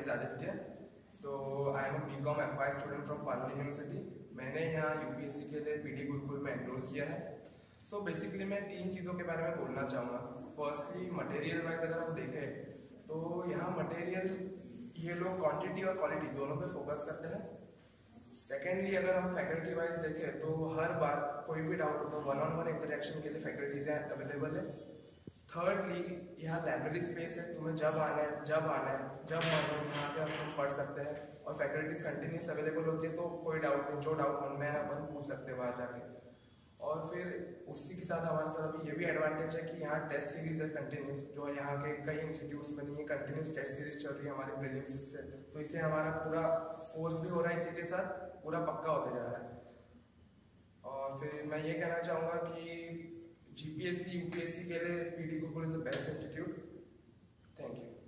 Is Aditya. तो I am B Com FY student from Parul university. मैंने यहाँ UPSC के लिए PD गुरुकुल में एनरोल किया है। सो बेसिकली मैं 3 चीज़ों के बारे में बोलना चाहूँगा। फर्स्टली मटेरियल वाइज अगर हम देखें तो यहाँ मटेरियल ये लोग क्वांटिटी और क्वालिटी दोनों पे फोकस करते हैं। सेकेंडली अगर हम फैकल्टी वाइज देखें तो हर बार कोई भी डाउट हो तो 1-on-1 इंटरेक्शन के लिए फैकल्टीज अवेलेबल है। थर्डली यहाँ लाइब्रेरी स्पेस है, तुम्हें जब आना है जब मन हो यहाँ पे तुम पढ़ सकते हैं और फैकल्टीज कंटिन्यूस अवेलेबल होती है, तो कोई डाउट नहीं, जो डाउट मन में है अपन पूछ सकते हैं बाहर जाके। और फिर उसी के साथ हमारे साथ अभी ये भी एडवांटेज है कि यहाँ टेस्ट सीरीज है कंटिन्यूस, जो यहाँ के कई इंस्टीट्यूट्स में नहीं है। कंटिन्यूस टेस्ट सीरीज चल रही है हमारे प्रीलिम्स से, तो इससे हमारा पूरा कोर्स भी हो रहा है, इसी के साथ पूरा पक्का होते जा रहा है। और फिर मैं ये कहना चाहूँगा कि GPSC UPSC के लिए PD Gurukul is the best institute. Thank you.